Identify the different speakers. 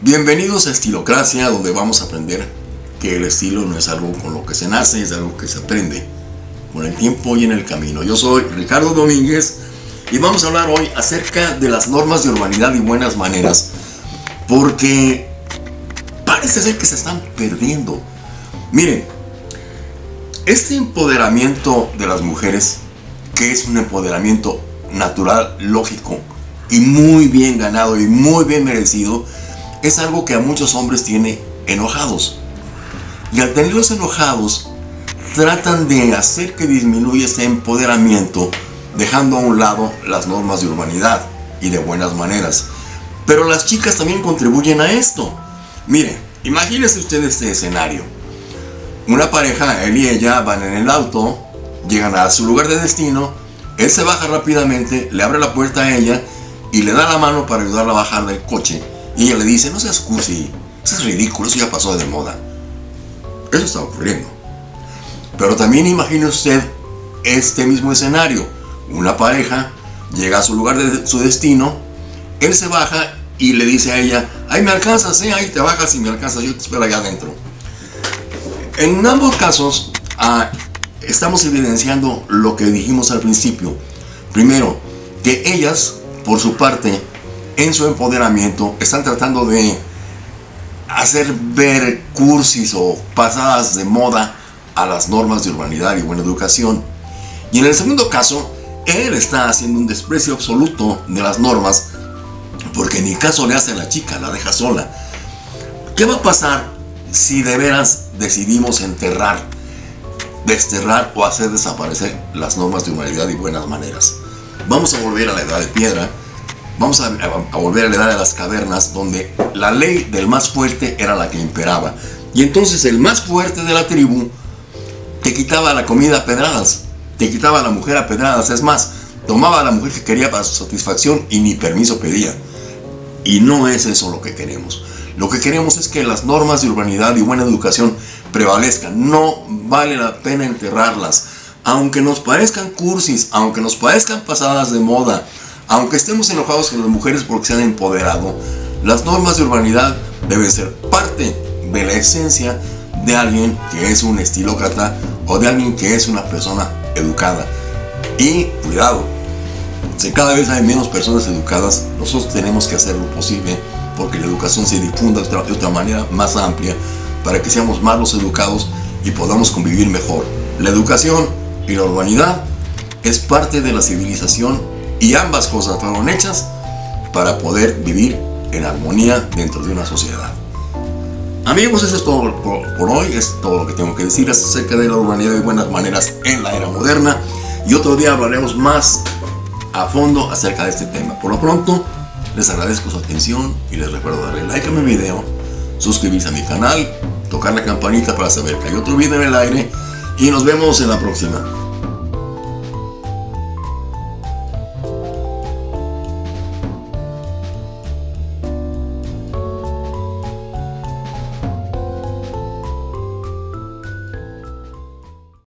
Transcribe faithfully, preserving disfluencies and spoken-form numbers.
Speaker 1: Bienvenidos a Estilocracia, donde vamos a aprender que el estilo no es algo con lo que se nace, es algo que se aprende con el tiempo y en el camino. Yo soy Ricardo Domínguez y vamos a hablar hoy acerca de las normas de urbanidad y buenas maneras, porque parece ser que se están perdiendo. Miren, este empoderamiento de las mujeres, que es un empoderamiento natural, lógico y muy bien ganado y muy bien merecido, es algo que a muchos hombres tiene enojados. Y al tenerlos enojados, tratan de hacer que disminuya ese empoderamiento, dejando a un lado las normas de urbanidad y de buenas maneras. Pero las chicas también contribuyen a esto. Miren, imagínense ustedes este escenario. Una pareja, él y ella, van en el auto, llegan a su lugar de destino, él se baja rápidamente, le abre la puerta a ella y le da la mano para ayudarla a bajar del coche. Y ella le dice: no seas cursi, eso es ridículo, eso ya pasó de moda. Eso está ocurriendo. Pero también imagine usted este mismo escenario. Una pareja llega a su lugar de su destino, él se baja y le dice a ella: ahí me alcanzas, ¿eh? Ahí te bajas y me alcanzas, yo te espero allá adentro. En ambos casos ah, estamos evidenciando lo que dijimos al principio. Primero, que ellas, por su parte, en su empoderamiento, están tratando de hacer ver cursis o pasadas de moda a las normas de urbanidad y buena educación. Y en el segundo caso, él está haciendo un desprecio absoluto de las normas, porque ni caso le hace a la chica, la deja sola. ¿Qué va a pasar si de veras decidimos enterrar, desterrar o hacer desaparecer las normas de urbanidad y buenas maneras? Vamos a volver a la edad de piedra. Vamos a, a, a volver a la edad de las cavernas, donde la ley del más fuerte era la que imperaba. Y entonces el más fuerte de la tribu te quitaba la comida a pedradas, te quitaba a la mujer a pedradas. Es más, tomaba a la mujer que quería para su satisfacción y ni permiso pedía. Y no es eso lo que queremos. Lo que queremos es que las normas de urbanidad y buena educación prevalezcan. No vale la pena enterrarlas. Aunque nos parezcan cursis, aunque nos parezcan pasadas de moda, aunque estemos enojados con las mujeres porque se han empoderado, las normas de urbanidad deben ser parte de la esencia de alguien que es un estilócrata o de alguien que es una persona educada. Y cuidado, si cada vez hay menos personas educadas, nosotros tenemos que hacer lo posible porque la educación se difunda de otra, de otra manera más amplia, para que seamos más los educados y podamos convivir mejor. La educación y la urbanidad es parte de la civilización, y ambas cosas fueron hechas para poder vivir en armonía dentro de una sociedad. Amigos, eso es todo por, por hoy. Es todo lo que tengo que decir acerca de la urbanidad y buenas maneras en la era moderna. Y otro día hablaremos más a fondo acerca de este tema. Por lo pronto, les agradezco su atención y les recuerdo darle like a mi video, suscribirse a mi canal, tocar la campanita para saber que hay otro video en el aire, y nos vemos en la próxima.